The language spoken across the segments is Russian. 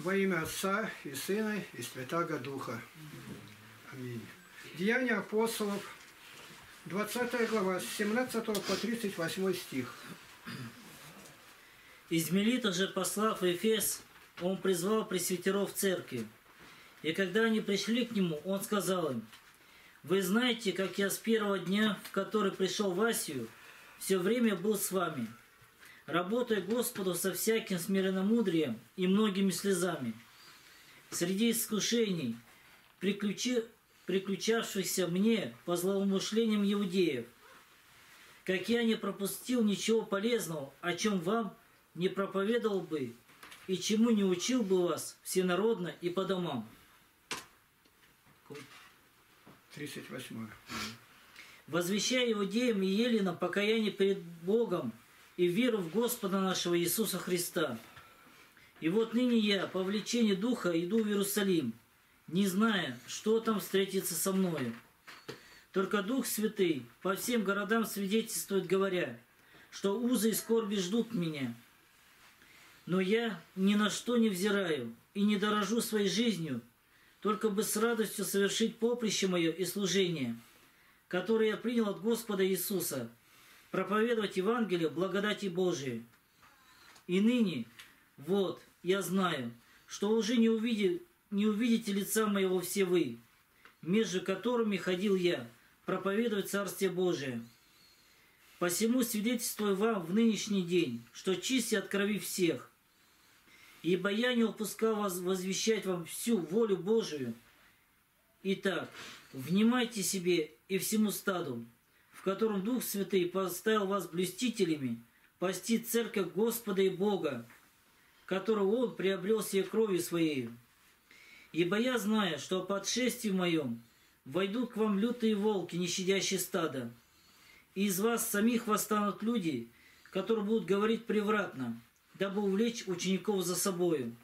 Во имя Отца и Сына и Святаго Духа. Аминь. Деяния апостолов, 20 глава, с 17 по 38 стих. Из Милита же, послав в Эфес, он призвал пресвитеров церкви. И когда они пришли к нему, он сказал им: «Вы знаете, как я с первого дня, в который пришел в Асию, все время был с вами, работая Господу со всяким смиренномудрием и многими слезами, среди искушений, приключавшихся мне по злоумышлениям иудеев, как я не пропустил ничего полезного, о чем вам не проповедовал бы и чему не учил бы вас всенародно и по домам». 38. «Возвещая иудеям и еленам покаяние перед Богом и веру в Господа нашего Иисуса Христа. И вот ныне я, по влечению Духа, иду в Иерусалим, не зная, что там встретится со мною. Только Дух Святый по всем городам свидетельствует, говоря, что узы и скорби ждут меня. Но я ни на что не взираю и не дорожу своей жизнью, только бы с радостью совершить поприще мое и служение, которое я принял от Господа Иисуса, проповедовать Евангелие благодати Божией. И ныне, вот, я знаю, что уже не увидите лица моего все вы, между которыми ходил я, проповедовать Царствие Божие. Посему свидетельствую вам в нынешний день, что чист я от крови всех, ибо я не упускал вас возвещать вам всю волю Божию. Итак, внимайте себе и всему стаду, в котором Дух Святый поставил вас блюстителями, пасти церковь Господа и Бога, которую Он приобрел себе кровью Своей. Ибо я знаю, что по отшествии моем войдут к вам лютые волки, не щадящие стада, и из вас самих восстанут люди, которые будут говорить превратно, дабы увлечь учеников за собою.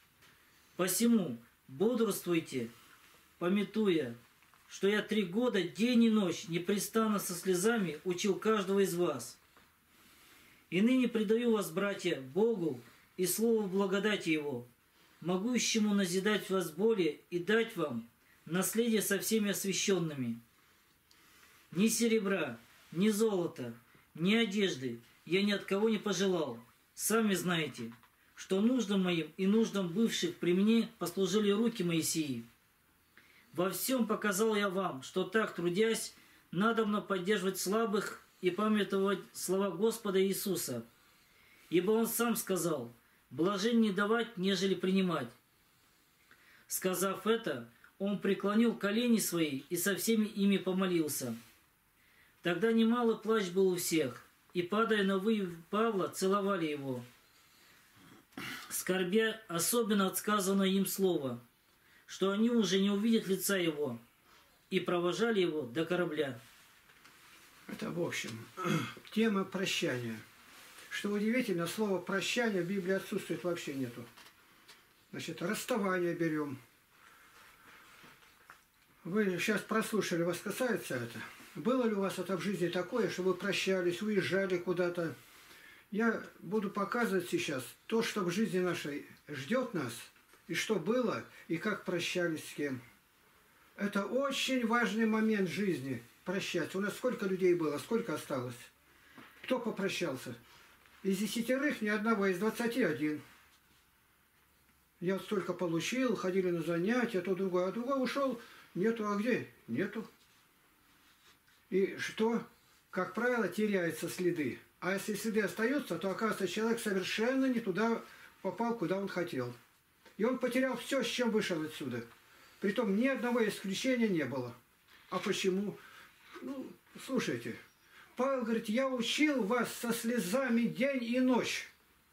Посему бодрствуйте, памятуя, что я 3 года, день и ночь, непрестанно со слезами учил каждого из вас. И ныне предаю вас, братья, Богу и Слову благодати Его, могущему назидать вас более и дать вам наследие со всеми освященными. Ни серебра, ни золота, ни одежды я ни от кого не пожелал. Сами знаете, что нуждам моим и нуждам бывших при мне послужили руки Моисеи. Во всем показал я вам, что так, трудясь, надобно поддерживать слабых и памятовать слова Господа Иисуса. Ибо Он сам сказал: «Блажен не давать, нежели принимать». Сказав это, Он преклонил колени свои и со всеми ими помолился. Тогда немало плач был у всех, и, падая на выю Павла, целовали его, скорбя особенно от сказанного им слова, что они уже не увидят лица его, и провожали его до корабля. Это в общем тема прощания. Что удивительно, слово «прощание» в Библии отсутствует, вообще нету. Значит, расставание берем. Вы сейчас прослушали, вас касается это? Было ли у вас это в жизни такое, что вы прощались, уезжали куда-то? Я буду показывать сейчас то, что в жизни нашей ждет нас, и что было, и как прощались с кем. Это очень важный момент жизни – прощаться. У нас сколько людей было, сколько осталось? Кто попрощался? Из 10 ни одного, из 21. Я вот столько получил, ходили на занятия, то другое, а другой ушел. Нету, а где? Нету. И что? Как правило, теряются следы. А если следы остаются, то, оказывается, человек совершенно не туда попал, куда он хотел. И он потерял все, с чем вышел отсюда. Притом ни одного исключения не было. А почему? Ну, слушайте. Павел говорит: я учил вас со слезами день и ночь.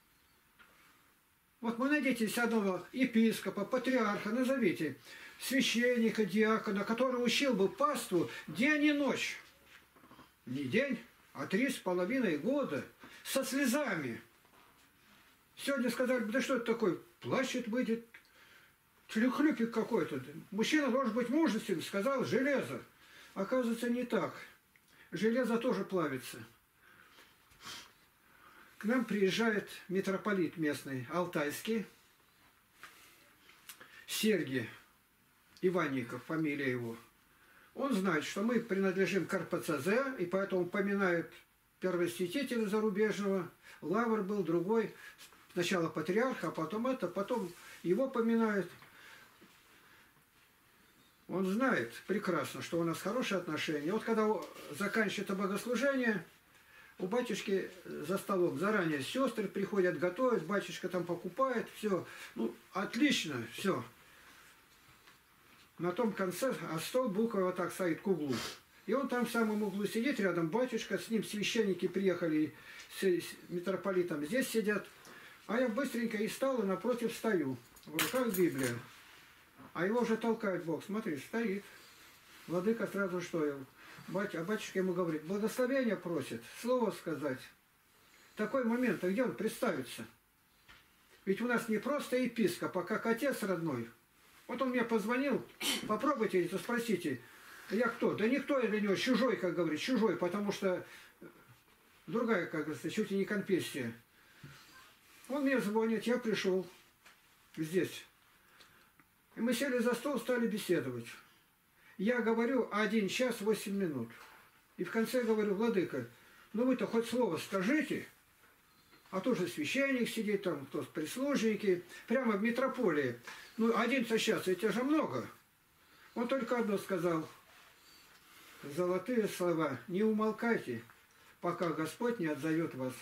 Вот вы найдите одного епископа, патриарха, назовите, священника, диакона, который учил бы паству день и ночь. Не день, а 3,5 года со слезами. Сегодня сказали: да что это такое? Плачет, выйдет, хлюпик какой-то. Мужчина должен быть мужественным, сказал железо. Оказывается, не так. Железо тоже плавится. К нам приезжает митрополит местный, алтайский, Сергий Иванников, фамилия его, он знает, что мы принадлежим к РПЦЗ, и поэтому поминает первосвятителя зарубежного. Лавр был другой, сначала патриарх, а потом его поминают. Он знает прекрасно, что у нас хорошие отношения. Вот когда заканчивается богослужение, у батюшки за столом заранее сестры приходят, готовят, батюшка там покупает, все. Ну, отлично, все. На том конце, а стол буквой вот так стоит к углу. И он там в самом углу сидит, рядом батюшка, с ним священники приехали с митрополитом, здесь сидят. А я быстренько и встал, и напротив стою. В руках Библия. А его уже толкает Бог. Смотри, стоит. Владыка сразу что? А батюшка ему говорит, благословение просит, слово сказать. Такой момент, а где он представится? Ведь у нас не просто епископ, а как отец родной. Вот он мне позвонил, попробуйте это, спросите, я кто? Да никто я для него, чужой, как говорит, чужой, потому что другая, как говорится, чуть ли не конфессия. Он мне звонит, я пришел здесь. И мы сели за стол, стали беседовать. Я говорю 1 час 8 минут. И в конце говорю, владыка, ну вы-то хоть слово скажите, а то же священник сидит там, кто прислужники, прямо в митрополии. Ну 11 час, это же много. Он только одно сказал, золотые слова, не умолкайте, пока Господь не отзовет вас.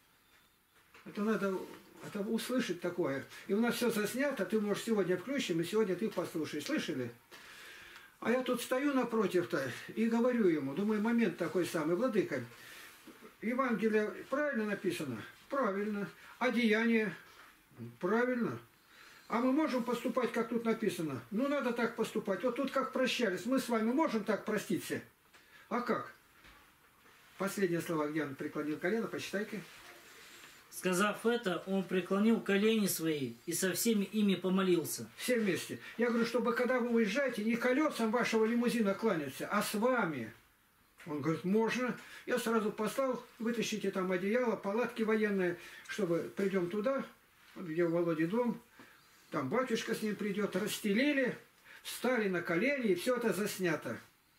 Это надо услышать такое. И у нас все заснято, ты можешь сегодня включим, и сегодня ты послушаешь. Слышали? А я тут стою напротив-то и говорю ему, думаю, момент такой самый, владыка, Евангелие правильно написано? Правильно. А деяние? Правильно. А мы можем поступать, как тут написано? Ну, надо так поступать. Вот тут как прощались. Мы с вами можем так проститься? А как? Последние слова, где он преклонил колено, почитай-ка. Сказав это, он преклонил колени свои и со всеми ими помолился. Все вместе. Я говорю, чтобы когда вы уезжаете, не колесам вашего лимузина кланяться, а с вами. Он говорит, можно. Я сразу послал, вытащите там одеяло, палатки военные, чтобы придем туда, где у Володи дом, там батюшка с ним придет, расстелили, встали на колени, и все это заснято.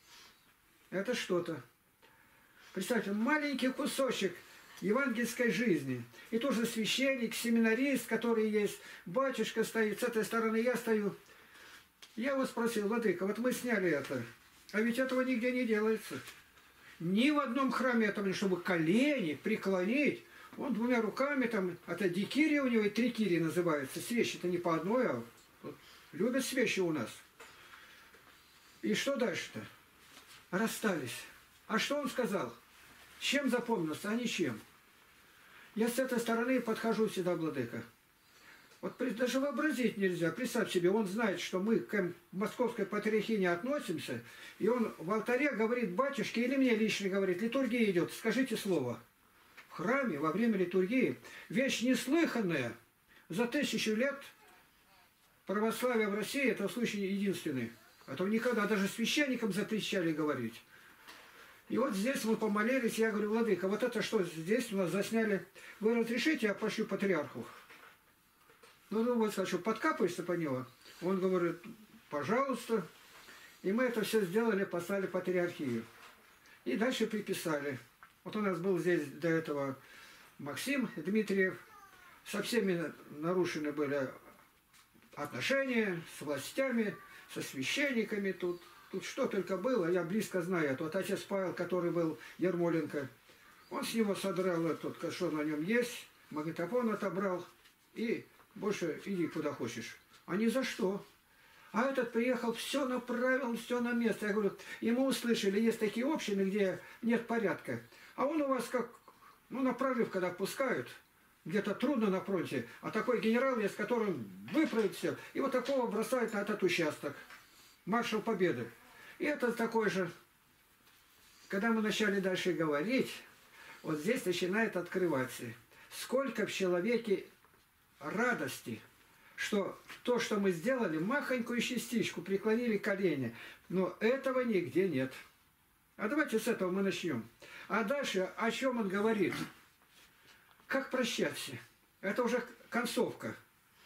Это что-то. Представьте, маленький кусочек евангельской жизни. И тоже священник, семинарист, который есть, батюшка стоит, с этой стороны я стою. Я его спросил, владыка, вот мы сняли это, а ведь этого нигде не делается. Ни в одном храме этого, чтобы колени преклонить. Он 2 руками, там, это дикирия у него, и трикирия называется. Свечи-то не по одной, а вот, любят свечи у нас. И что дальше-то? Расстались. А что он сказал? Чем запомнился, а ничем. Я с этой стороны подхожу сюда, владыка. Вот даже вообразить нельзя. Представь себе, он знает, что мы к московской патриархии не относимся, и он в алтаре говорит батюшке, или мне лично говорит, литургия идет, скажите слово. В храме во время литургии вещь неслыханная. За 1000 лет православия в России это случай единственный. А то никогда даже священникам запрещали говорить. И вот здесь мы помолились, я говорю, владыка, вот это что здесь у нас засняли, вы разрешите, я пошлю патриарху? Ну вот, что, подкапаешься по него? Он говорит, пожалуйста. И мы это все сделали, послали патриархию. И дальше приписали. Вот у нас был здесь до этого Максим Дмитриев. Со всеми нарушены были отношения с властями, со священниками тут. Тут что только было, я близко знаю. Вот отец Павел, который был Ермоленко, он с него содрал этот, что на нем есть, магнитофон отобрал, и больше иди куда хочешь. А ни за что. А этот приехал, все направил, все на место. Я говорю, ему услышали, есть такие общины, где нет порядка. А он у вас как, ну, на прорыв, когда пускают, где-то трудно на фронте, а такой генерал есть, которым выправит все. И вот такого бросают на этот участок. Маршал Победы. И это такой же. Когда мы начали дальше говорить, вот здесь начинает открываться. Сколько в человеке радости, что то, что мы сделали, махонькую частичку, преклонили колени, но этого нигде нет. А давайте с этого мы начнем. А дальше о чем он говорит? Как прощаться? Это уже концовка.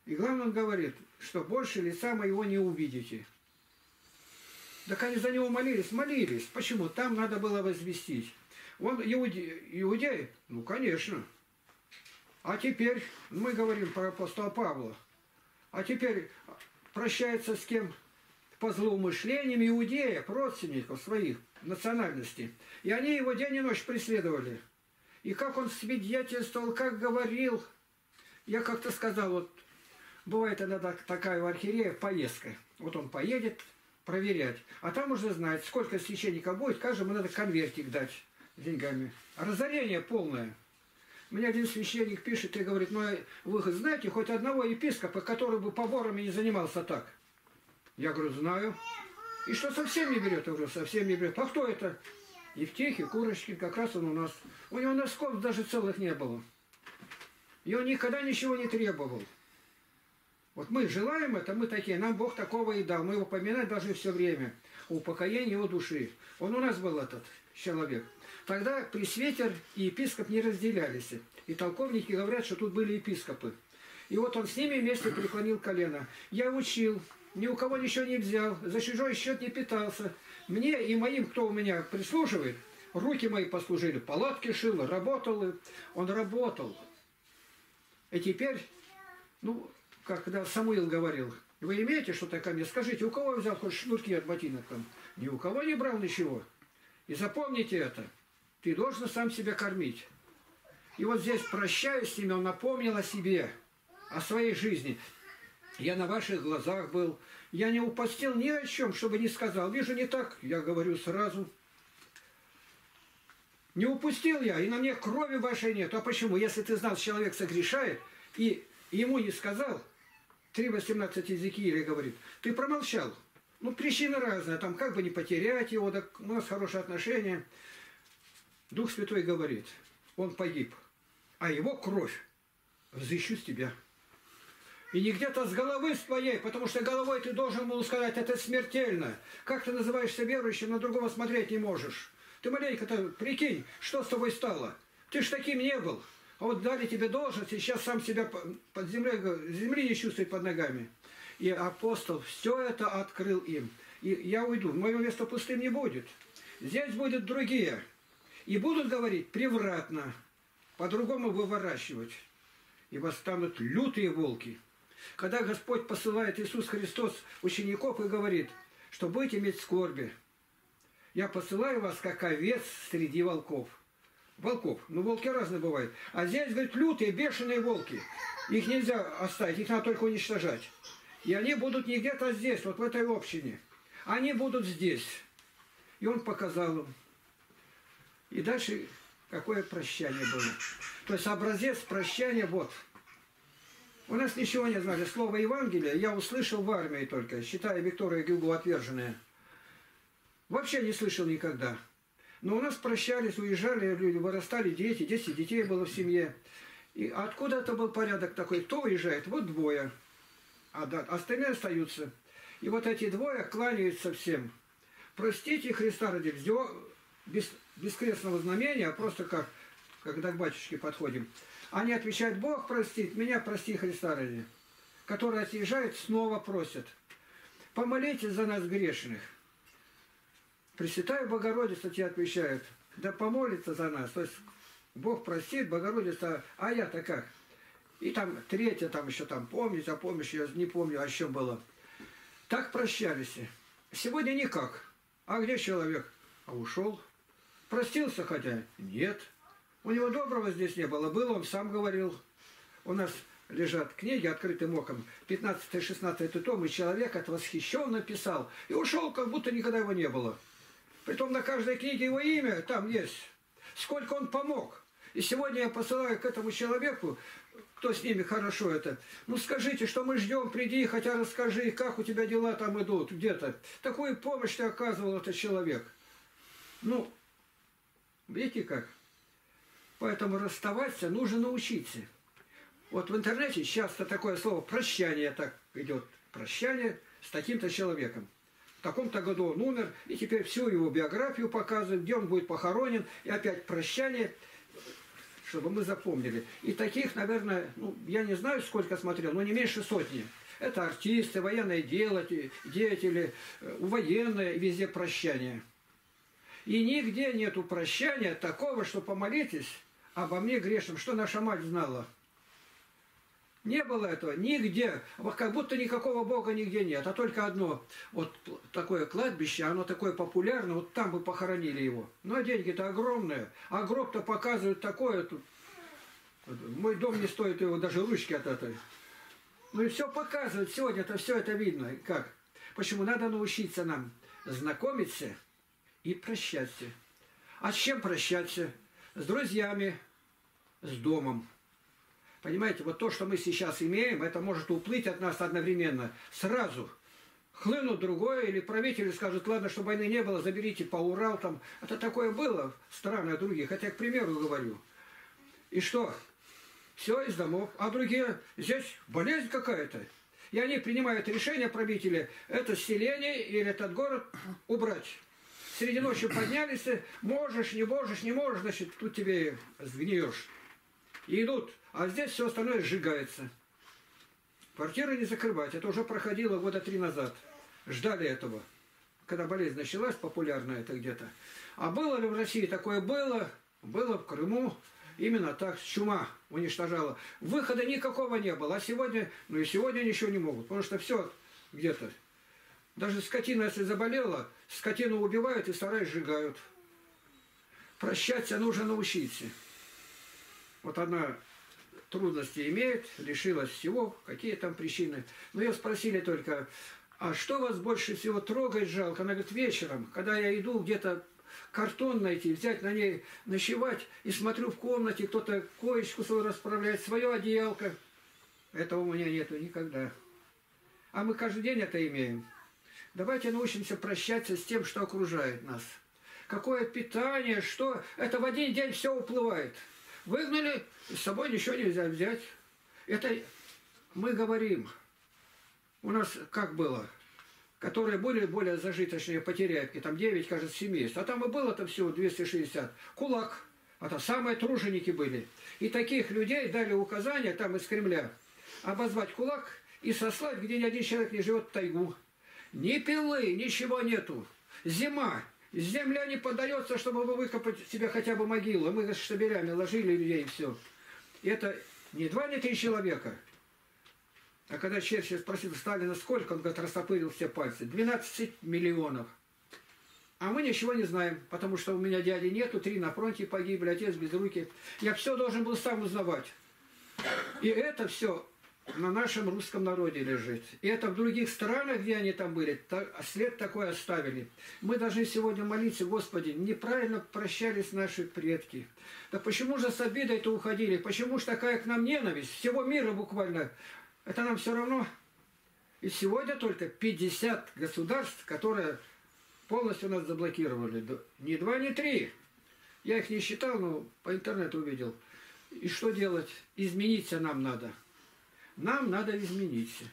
И главное, он говорит, что больше лица моего не увидите. Так они за него молились, молились. Почему? Там надо было возвестить. Он иудей? Ну, конечно. А теперь, мы говорим про апостола Павла, а теперь прощается с кем? По злоумышлениям иудеев, родственников своих, национальности. И они его день и ночь преследовали. И как он свидетельствовал, как говорил. Я как-то сказал, вот бывает иногда такая у архиерея поездка. Вот он поедет проверять. А там уже знает, сколько священников будет, каждому надо конвертик дать с деньгами. Разорение полное. Мне один священник пишет и говорит, ну вы знаете хоть одного епископа, который бы поборами не занимался так? Я говорю, знаю. И что совсем не берет? Я говорю, совсем не берет. А кто это? Евтихий Курочкин, как раз он у нас. У него носков даже целых не было. И он никогда ничего не требовал. Вот мы желаем это, мы такие, нам Бог такого и дал. Мы его поминать должны все время. Упокоение его души. Он у нас был этот человек. Тогда пресвитер и епископ не разделялись. И толковники говорят, что тут были епископы. И вот он с ними вместе преклонил колено. Я учил, ни у кого ничего не взял, за чужой счет не питался. Мне и моим, кто у меня прислуживает, руки мои послужили, палатки шил, работал. Он работал. И теперь, ну, когда Самуил говорил, вы имеете что-то ко мне? Скажите, у кого взял хоть шнурки от ботинок там? Ни у кого не брал ничего. И запомните это. Ты должен сам себя кормить. И вот здесь, прощаясь с ними, он напомнил о себе, о своей жизни. Я на ваших глазах был. Я не упустил ни о чем, чтобы не сказал. Вижу, не так, я говорю сразу. Не упустил я, и на мне крови вашей нет. А почему? Если ты знал, что человек согрешает, и ему не сказал, 3:18 Иезекииля говорит, ты промолчал. Ну, причина разная, там как бы не потерять его, так у нас хорошие отношения. Дух Святой говорит, он погиб, а его кровь взыщу с тебя. И не где-то с головы своей, потому что головой ты должен был сказать, это смертельно. Как ты называешься верующим, на другого смотреть не можешь. Ты маленько-то прикинь, что с тобой стало. Ты ж таким не был. А вот дали тебе должность, и сейчас сам себя под земли не чувствует под ногами. И апостол все это открыл им. И я уйду, мое место пустым не будет. Здесь будут другие. И будут говорить превратно, по-другому выворачивать. И восстанут лютые волки. Когда Господь посылает Иисус Христос учеников и говорит, что будете иметь скорби, я посылаю вас, как овец среди волков. Волков. Ну, волки разные бывают. А здесь, говорит, лютые, бешеные волки. Их нельзя оставить, их надо только уничтожать. И они будут не где-то здесь, вот в этой общине. Они будут здесь. И он показал им. И дальше какое прощание было. То есть образец прощания вот. У нас ничего не знали. Слово Евангелия я услышал в армии только, считая Виктория Гюго отверженная. Вообще не слышал никогда. Но у нас прощались, уезжали люди, вырастали дети, 10 детей было в семье. И откуда это был порядок такой? Кто уезжает? Вот двое. А остальные остаются. И вот эти двое кланяются всем. Простите Христа ради, без крестного знамения, а просто как, когда к батюшке подходим. Они отвечают, Бог простит, меня прости Христа ради. Которые отъезжают, снова просят. Помолитесь за нас грешных. Пресвятая Богородица тебе отвечает, да помолится за нас. То есть Бог простит, Богородица, а я-то как? И там третья, там еще там помнить, а помнишь, я не помню, о чем было. Так прощались. Сегодня никак. А где человек? А ушел. Простился хотя? Нет. У него доброго здесь не было. Было, он сам говорил. У нас лежат книги открытым оком. 15-16 том, и человек это восхищенно писал. И ушел, как будто никогда его не было. Притом на каждой книге его имя там есть. Сколько он помог. И сегодня я посылаю к этому человеку, кто с ними хорошо это. Ну скажите, что мы ждем, приди, хотя расскажи, как у тебя дела там идут, где-то. Такую помощь ты оказывал этот человек. Ну, видите как? Поэтому расставаться нужно научиться. Вот в интернете часто такое слово «прощание» так идет. Прощание с таким-то человеком. В таком-то году он умер, и теперь всю его биографию показывают, где он будет похоронен, и опять прощание. чтобы мы запомнили. И таких, наверное, ну, я не знаю, сколько смотрел, но не меньше сотни. Это артисты, военные деятели, военные, везде прощание. И нигде нету прощания такого, что помолитесь обо мне грешном, что наша мать знала. Не было этого нигде, как будто никакого Бога нигде нет, а только одно, вот такое кладбище, оно такое популярное, вот там бы похоронили его. Но деньги-то огромные, а гроб-то показывают такое, тут, мой дом не стоит его даже ручки от этой. Ну и все показывают, сегодня-то все это видно. Как? Почему надо научиться нам знакомиться и прощаться. А с чем прощаться? С друзьями, с домом. Понимаете, вот то, что мы сейчас имеем, это может уплыть от нас одновременно. Сразу. Хлынут другое, или правители скажут, ладно, чтобы войны не было, заберите по Урал. Там. Это такое было в странах других. Хотя я к примеру говорю. И что? Все из домов. А другие, здесь болезнь какая-то. И они принимают решение, правители, это селение или этот город убрать. Среди ночи поднялись, можешь, не можешь, значит, тут тебе сгниешь. И идут. А здесь все остальное сжигается. Квартиры не закрывать. Это уже проходило года 3 назад. Ждали этого. Когда болезнь началась, популярная это где-то. А было ли в России такое? Было. Было в Крыму. Именно так чума уничтожала. Выхода никакого не было. А сегодня, ну и сегодня ничего не могут. Потому что все где-то. Даже скотина, если заболела, скотину убивают и сарай сжигают. Прощаться нужно научиться. Вот она трудности имеет, лишилась всего, какие там причины. Но ее спросили только, а что вас больше всего трогает, жалко? Она говорит, вечером, когда я иду где-то картон найти, взять на ней ночевать, и смотрю в комнате, кто-то коечку свою расправляет, свое одеялко. Этого у меня нету никогда. А мы каждый день это имеем. Давайте научимся прощаться с тем, что окружает нас. Какое питание, что... Это в один день все уплывает. Выгнали, с собой ничего нельзя взять. Это мы говорим. У нас как было? Которые были более зажиточные потеряйки, там 9, кажется, семейств. А там и было-то всего 260. Кулак. А там самые труженики были. И таких людей дали указание там из Кремля обозвать кулак и сослать, где ни один человек не живет, в тайгу. Ни пилы, ничего нету. Зима. Земля не поддается, чтобы выкопать себе хотя бы могилу. Мы с штабелями ложили людей и все. И это не 2, не 3 человека. А когда Черчилль спросил Сталина, сколько, он говорит, растопырил все пальцы. 12 миллионов. А мы ничего не знаем, потому что у меня дяди нету, 3 на фронте погибли, отец без руки. Я все должен был сам узнавать. И это все на нашем русском народе лежит. И это в других странах, где они там были, след такой оставили. Мы должны сегодня молиться, Господи, неправильно прощались наши предки. Да почему же с обидой-то уходили? Почему же такая к нам ненависть? Всего мира буквально. Это нам все равно. И сегодня только 50 государств, которые полностью нас заблокировали. Ни 2, ни 3. Я их не считал, но по интернету увидел. И что делать? Измениться нам надо. Нам надо измениться.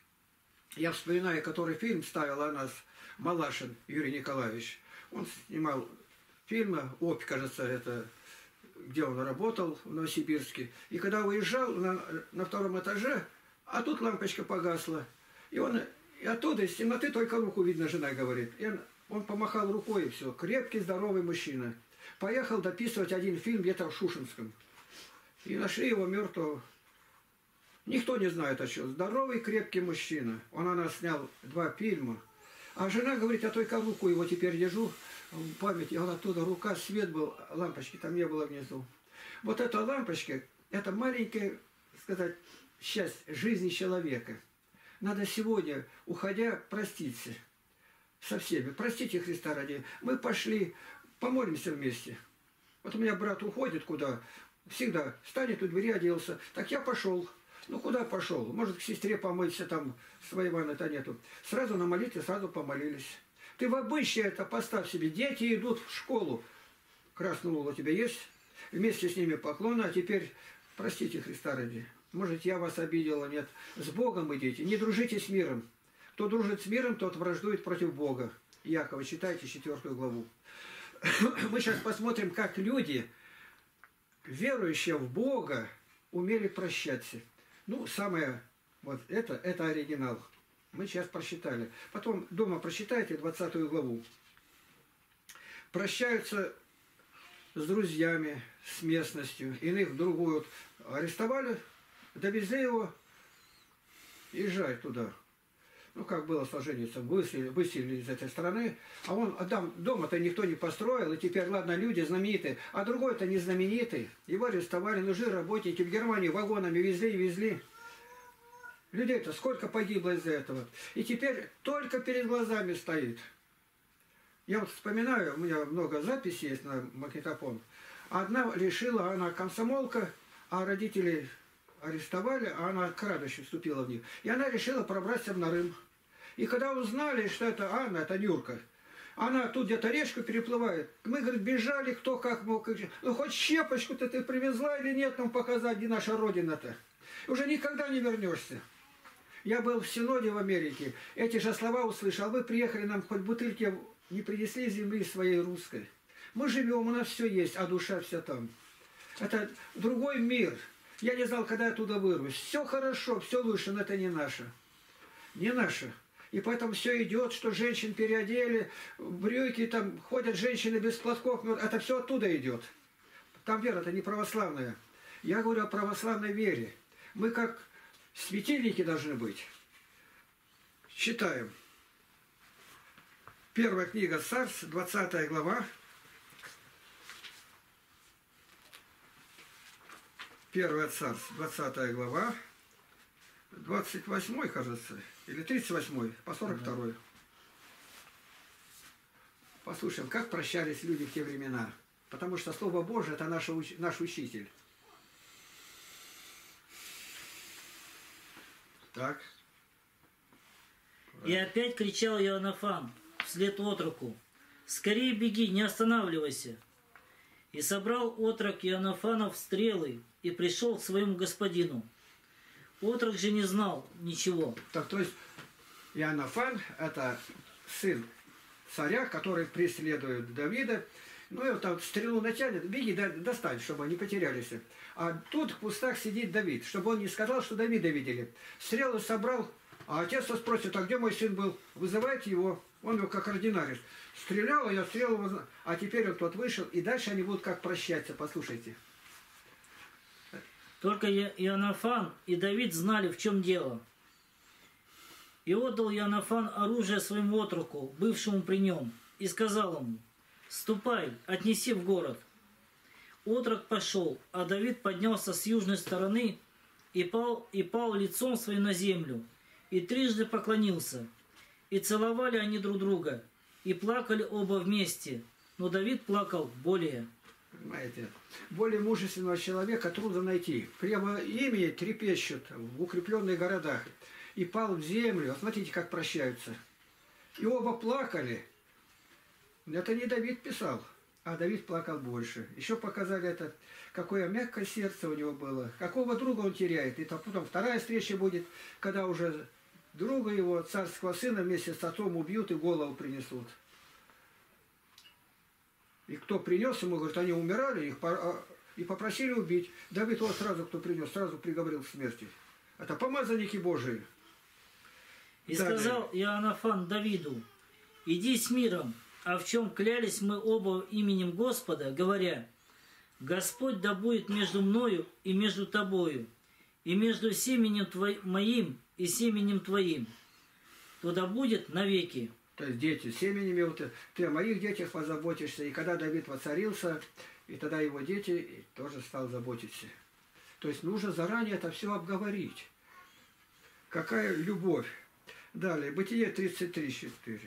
Я вспоминаю, который фильм ставил о нас Малашин Юрий Николаевич. Он снимал фильмы, «Обь», кажется, это где он работал, в Новосибирске. И когда уезжал на 2-м этаже, а тут лампочка погасла. И оттуда из темноты только руку видно, жена говорит. И он помахал рукой, и все. Крепкий, здоровый мужчина. Поехал дописывать один фильм где-то в Шушинском. И нашли его мертвого. Никто не знает о чем. Здоровый, крепкий мужчина. Он о нас снял 2 фильма. А жена говорит, я только руку его теперь держу в памяти. Он оттуда рука, свет был, лампочки там не было внизу. Вот эта лампочка, это маленькая, сказать, часть жизни человека. Надо сегодня, уходя, проститься со всеми. Простите Христа ради. Мы пошли, помолимся вместе. Вот у меня брат уходит куда, всегда встанет у двери, оделся. Так я пошел. Ну, куда пошел? Может, к сестре помыться, там своей ванны-то нету. Сразу на молитве, сразу помолились. Ты в обычае это поставь себе. Дети идут в школу. Красный угол у тебя есть? Вместе с ними поклоны, а теперь простите Христа ради. Может, я вас обидела, нет. С Богом идите, не дружите с миром. Кто дружит с миром, тот враждует против Бога. Якова, читайте 4 главу. Мы сейчас посмотрим, как люди верующие в Бога умели прощаться. Ну, самое, вот это оригинал. Мы сейчас прочитали. Потом дома прочитайте 20 главу. Прощаются с друзьями, с местностью. Иных в другую вот арестовали, довезли его, езжай туда. Ну, как было сложение, выселили из этой страны. А он, там дома-то никто не построил, и теперь, ладно, люди знаменитые, а другой-то не знаменитый. Его арестовали, нужны работники. В Германии вагонами везли. Людей-то сколько погибло из-за этого. И теперь только перед глазами стоит. Я вот вспоминаю, у меня много записей есть на магнитофон. Одна решила, она комсомолка, а родители арестовали, а она к радости вступила в них. И она решила пробраться в Нарым. И когда узнали, что это Анна, это Нюрка, она тут где-то речку переплывает. Мы, говорит, бежали, кто как мог. Ну, хоть щепочку-то ты привезла или нет, нам показать, где наша родина-то. Уже никогда не вернешься. Я был в Синоде в Америке, эти же слова услышал. А вы приехали, нам хоть бутылки не принесли земли своей русской. Мы живем, у нас все есть, а душа вся там. Это другой мир. Я не знал, когда я туда вырвусь. Все хорошо, все лучше, но это не наше. Не наше. И поэтому все идет, что женщин переодели, брюки, там ходят женщины без платков. Но это все оттуда идет. Там вера-то не православная. Я говорю о православной вере. Мы как светильники должны быть. Читаем. Первая книга Царств, 20 глава. Первое Царств, 20 глава. 28, кажется, или 38, по 42. Послушаем, как прощались люди в те времена. Потому что Слово Божие – это наш учитель. Так. И опять кричал Иоаннафан вслед отроку: «Скорее беги, не останавливайся!» И собрал отрок Иоаннафанов стрелы и пришел к своему господину. Отрок же не знал ничего. Так, то есть Иоаннафан – это сын царя, который преследует Давида. Ну и вот так стрелу натянет, беги, достань, чтобы не потерялись. А тут в кустах сидит Давид, чтобы он не сказал, что Давида видели. Стрелы собрал, а отец спросит: а где мой сын был? Вызывает его, он его как ординарец. Стрелял, я стрелу, а теперь он тот вышел, и дальше они будут как прощаться, послушайте. Только Иоаннафан и Давид знали, в чем дело. И отдал Иоаннафан оружие своему отроку, бывшему при нем, и сказал ему: «Ступай, отнеси в город». Отрок пошел, а Давид поднялся с южной стороны и пал лицом своим на землю, и трижды поклонился. И целовали они друг друга, и плакали оба вместе, но Давид плакал более. Понимаете, более мужественного человека трудно найти. Прямо ими трепещут в укрепленных городах. И пал в землю. Смотрите, как прощаются. И оба плакали. Это не Давид писал, а Давид плакал больше. Еще показали это, какое мягкое сердце у него было. Какого друга он теряет. И потом вторая встреча будет, когда уже друга его, царского сына, вместе с отцом убьют и голову принесут. И кто принес ему, говорит, они умирали, их и попросили убить. Давид вот сразу, кто принес, сразу приговорил к смерти. Это помазанники Божии. И сказал Иоаннафан Давиду: «Иди с миром, а в чем клялись мы оба именем Господа, говоря: Господь да будет между мною и между тобою, и между семенем моим и семенем твоим, то да будет навеки». То есть дети семенами, вот ты о моих детях позаботишься. И когда Давид воцарился, и тогда его дети тоже стал заботиться. То есть нужно заранее это все обговорить. Какая любовь. Далее, Бытие 33:4.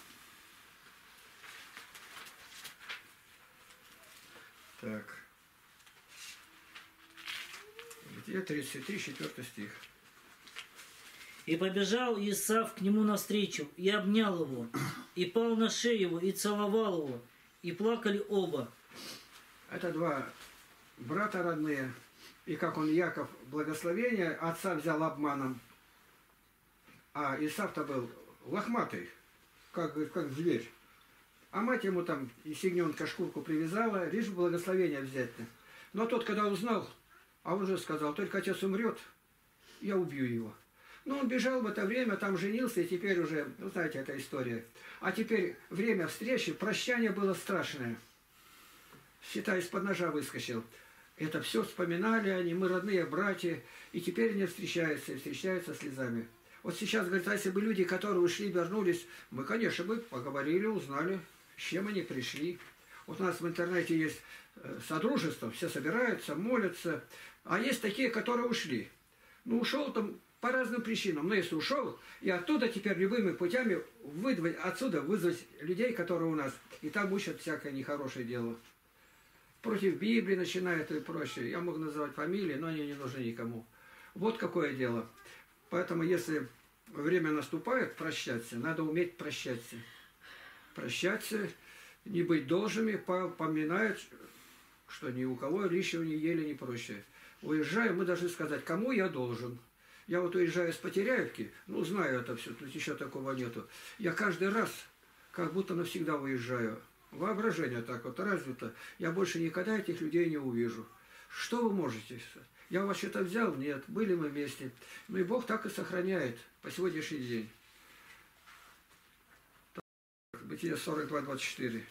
Так. Бытие 33, 4 стих. И побежал Исав к нему навстречу, и обнял его, и пал на шею его, и целовал его, и плакали оба. Это два брата родные. И как он, Яков, благословение отца взял обманом. А Исав-то был лохматый, как зверь. А мать ему там из ягненка шкурку привязала, лишь благословение взять-то. Но тот, когда узнал, а он же сказал, только отец умрет, я убью его. Но он бежал в это время, там женился, и теперь уже, ну, знаете, эта история. А теперь время встречи, прощание было страшное. Считай, из-под ножа выскочил. Это все вспоминали они, мы родные братья, и теперь они встречаются, и встречаются слезами. Вот сейчас, говорит, а если бы люди, которые ушли, вернулись, мы, конечно, бы поговорили, узнали, с чем они пришли. Вот у нас в интернете есть содружество, все собираются, молятся, а есть такие, которые ушли. Ну, ушел там по разным причинам, но если ушел, и оттуда теперь любыми путями отсюда вызвать людей, которые у нас, и там учат всякое нехорошее дело. Против Библии начинают и прочее. Я мог называть фамилии, но они не нужны никому. Вот какое дело. Поэтому, если время наступает прощаться, надо уметь прощаться. Прощаться, не быть должными, поминать, что ни у кого лишнего не ели, не прочее. Уезжая, мы должны сказать, кому я должен. Я вот уезжаю с Потеряевки, ну, знаю это все, тут еще такого нету. Я каждый раз как будто навсегда уезжаю. Воображение так вот развито. Я больше никогда этих людей не увижу. Что вы можете? Я у вас что-то взял? Нет. Были мы вместе. Ну и Бог так и сохраняет по сегодняшний день. Бытие 42:24.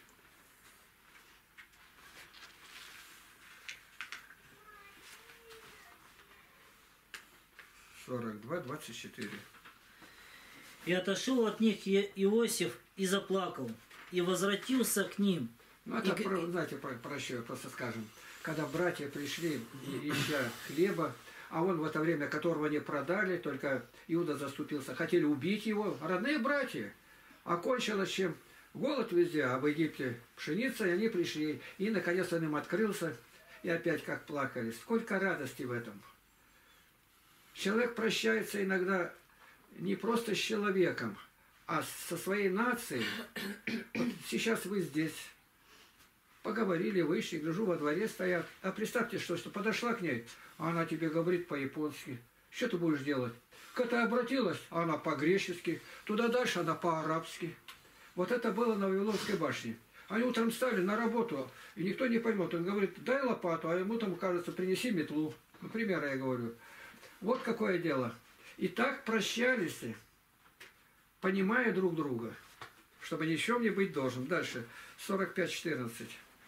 И отошел от них Иосиф и заплакал, и возвратился к ним. Ну, это, знаете, прощаю, просто скажем. Когда братья пришли, ища хлеба, а он в это время, которого не продали, только Иуда заступился, хотели убить его, родные братья. Окончилось чем? Голод везде, а в Египте пшеница, и они пришли. И, наконец, он им открылся, и опять как плакали. Сколько радости в этом. Человек прощается иногда не просто с человеком, а со своей нацией. Вот сейчас вы здесь поговорили, вышли, гляжу, во дворе стоят. А представьте, что подошла к ней, а она тебе говорит по-японски. Что ты будешь делать? Когда обратилась, а она по-гречески. Туда дальше она по-арабски. Вот это было на Вавилонской башне. Они утром встали на работу, и никто не поймет. Он говорит, дай лопату, а ему там, кажется, принеси метлу. Например, я говорю. Вот какое дело. И так прощались, понимая друг друга, чтобы ни в чем не быть должен. Дальше, 45:14.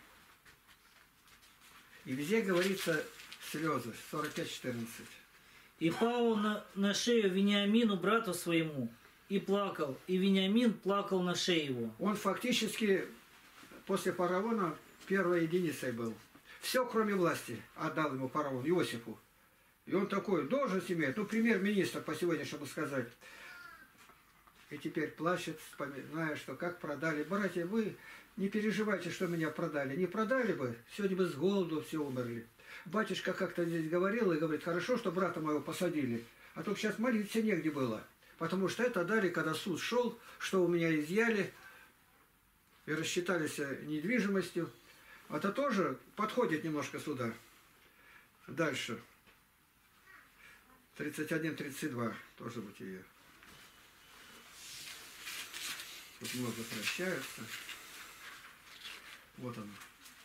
И везде говорится слезы, 45:14. И пал на шею Вениамину, брату своему, и плакал. И Вениамин плакал на шее его. Он фактически после фараона первой единицей был. Все, кроме власти, отдал ему фараон, Иосифу. И он такой, должность имеет, ну, премьер-министр по сегодняшнему сказать. И теперь плачет, вспоминая, что как продали. Братья, вы не переживайте, что меня продали. Не продали бы, сегодня бы с голоду все умерли. Батюшка как-то здесь говорил и говорит, хорошо, что брата моего посадили. А то сейчас молиться негде было. Потому что это дали, когда суд шел, что у меня изъяли и рассчитались недвижимостью. Это тоже подходит немножко сюда. Дальше. 31:32 тоже бытие. Тут много прощаются. Вот он.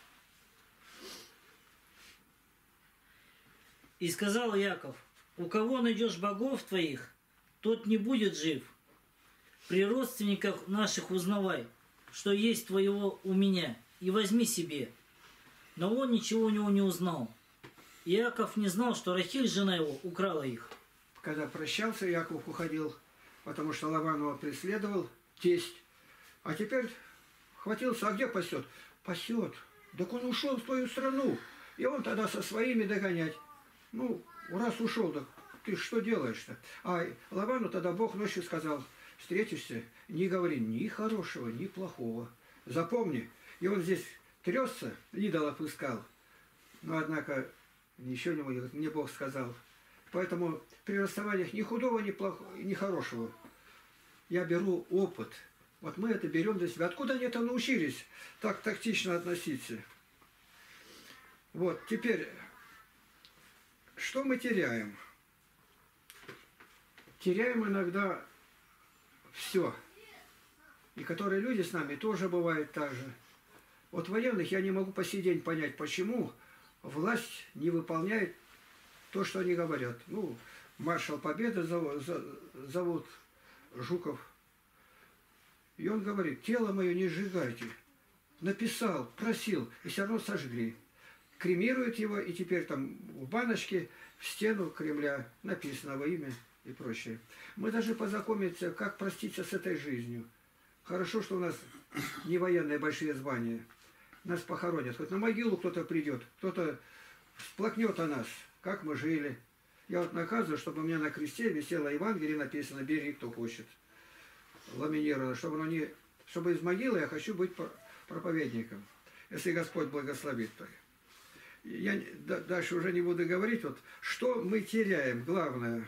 И сказал Яков, у кого найдешь богов твоих, тот не будет жив. При родственниках наших узнавай, что есть твоего у меня, и возьми себе. Но он ничего у него не узнал. Иаков не знал, что Рахиль, жена его, украла их. Когда прощался, Яков уходил, потому что Лаван его преследовал, тесть. А теперь хватился, а где пасет? Пасет. Так он ушел в твою страну. И он тогда со своими догонять. Ну, раз ушел, так ты что делаешь-то? А Лавану тогда Бог ночью сказал, встретишься, не говори ни хорошего, ни плохого. Запомни. И он здесь тресся, идолов искал. Но, однако, ничего не может, мне Бог сказал. Поэтому при расставаниях ни худого, ни плохого, ни хорошего. Я беру опыт. Вот мы это берем для себя. Откуда они это научились так тактично относиться? Вот, теперь, что мы теряем? Теряем иногда все. И которые люди с нами тоже бывают так же. Вот военных я не могу по сей день понять, почему власть не выполняет то, что они говорят. Ну, маршал Победы зовут Жуков. И он говорит, тело мое не сжигайте. Написал, просил, и все равно сожгли. Кремируют его, и теперь там в баночке в стену Кремля написано во имя и прочее. Мы должны познакомиться, как проститься с этой жизнью. Хорошо, что у нас не военные большие звания. Нас похоронят. Хоть на могилу кто-то придет, кто-то сплакнет о нас, как мы жили. Я вот наказываю, чтобы у меня на кресте висело Евангелие, написано «Бери, кто хочет». Ламинировано, чтобы оно не... Чтобы из могилы я хочу быть проповедником, если Господь благословит. Я дальше уже не буду говорить, вот, что мы теряем, главное,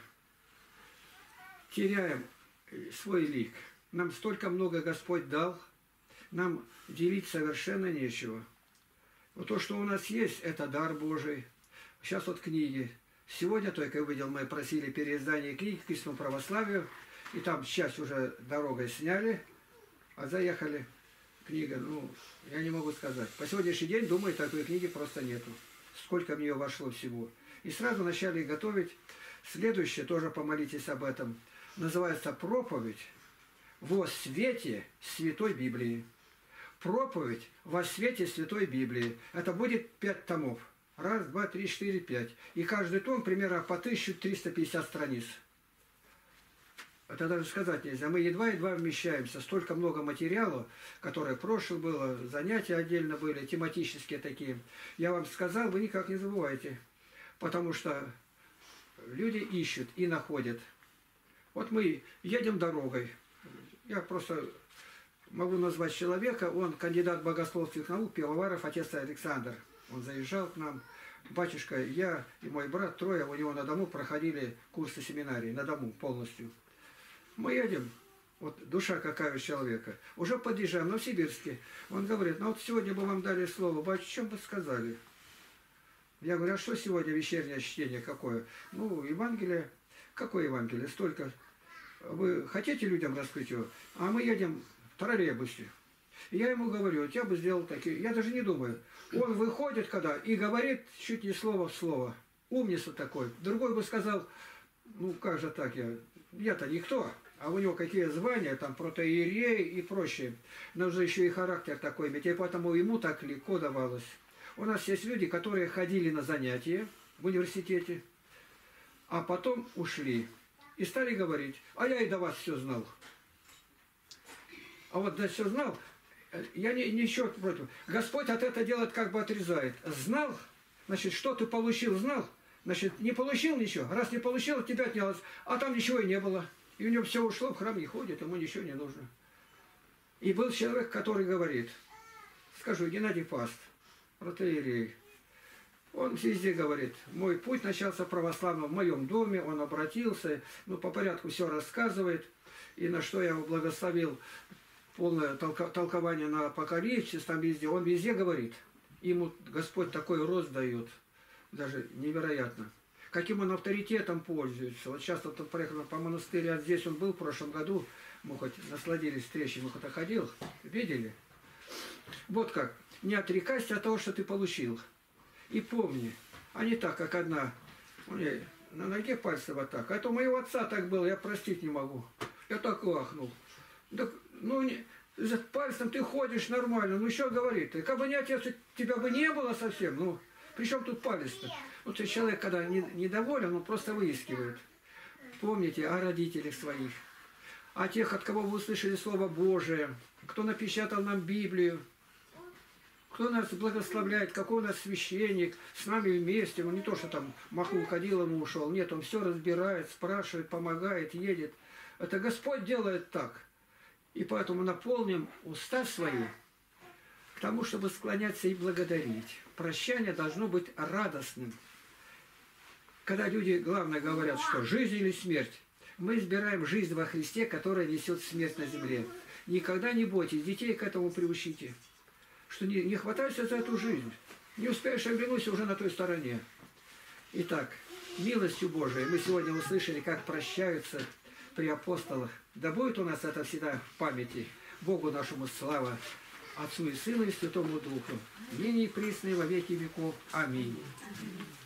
теряем свой лик. Нам столько много Господь дал, нам делить совершенно нечего. Вот то, что у нас есть, это дар Божий. Сейчас вот книги. Сегодня только я видел, мы просили переиздание книги к истинному православию, и там часть уже дорогой сняли, а заехали. Книга, ну, я не могу сказать. По сегодняшний день, думаю, такой книги просто нету. Сколько в нее вошло всего. И сразу начали готовить. Следующее, тоже помолитесь об этом. Называется «Проповедь во свете Святой Библии». Проповедь во свете Святой Библии. Это будет 5 томов. 1, 2, 3, 4, 5. И каждый том примерно по 1350 страниц. Это даже сказать нельзя. Мы едва-едва вмещаемся. Столько много материала, которое в прошлом было, занятия отдельно были, тематические такие. Я вам сказал, вы никак не забывайте. Потому что люди ищут и находят. Вот мы едем дорогой. Я просто могу назвать человека. Он кандидат богословских наук, пивоваров, отец Александр. Он заезжал к нам. Батюшка, я и мой брат, трое, у него на дому проходили курсы семинарии. На дому полностью. Мы едем, вот душа какая у человека, уже подъезжаем, в Новосибирске. Он говорит, ну вот сегодня бы вам дали слово, батюшка, чем бы сказали? Я говорю, а что сегодня вечернее чтение какое? Ну, Евангелие. Какое Евангелие? Столько. Вы хотите людям раскрыть его? А мы едем в троллейбусе. И я ему говорю, я бы сделал такие, я даже не думаю. Он выходит когда и говорит чуть не слово в слово. Умница такой. Другой бы сказал, ну как же так, я-то никто. А у него какие звания, там, протоиерей и прочее. Нужно еще и характер такой иметь. И поэтому ему так легко давалось. У нас есть люди, которые ходили на занятия в университете, а потом ушли. И стали говорить, а я и до вас все знал. А вот да все знал, я ничего против. Господь от этого делает, как бы отрезает. Знал, значит, что ты получил, знал, значит, не получил ничего. Раз не получил, от тебя отнялось, а там ничего и не было. И у него все ушло, в храм не ходит, ему ничего не нужно. И был человек, который говорит, скажу, Геннадий Паст, протоиерей, он везде говорит, мой путь начался православным в моем доме, он обратился, ну, по порядку все рассказывает, и на что я его благословил, полное толкование на Апокалипсис, там везде, он везде говорит, ему Господь такой рост дает, даже невероятно. Каким он авторитетом пользуется. Вот сейчас вот он проехал по монастырю, а здесь он был в прошлом году, мы хоть насладились встречей, мы хоть ходил, видели? Вот как, не отрекайся от того, что ты получил. И помни, а не так, как одна, у меня на ноге пальцы вот так. А то у моего отца так было, я простить не могу. Я так ахнул. Так, ну, за пальцем ты ходишь нормально, ну что говорит? Как бы не отец, тебя бы не было совсем, ну, при чем тут палец-то? Вот человек, когда недоволен, он просто выискивает. Помните о родителях своих, о тех, от кого вы услышали Слово Божие, кто напечатал нам Библию, кто нас благословляет, какой у нас священник, с нами вместе. Он не то, что там махнул, ходил, ему ушел. Нет, он все разбирает, спрашивает, помогает, едет. Это Господь делает так. И поэтому наполним уста свои к тому, чтобы склоняться и благодарить. Прощание должно быть радостным. Когда люди, главное, говорят, что жизнь или смерть, мы избираем жизнь во Христе, которая несет смерть на земле. Никогда не бойтесь, детей к этому приучите. Что не хватайся за эту жизнь. Не успеешь оглянуться уже на той стороне. Итак, милостью Божией мы сегодня услышали, как прощаются при апостолах. Да будет у нас это всегда в памяти. Богу нашему слава. Отцу и Сыну и Святому Духу, ныне и присно и во веки веков. Аминь.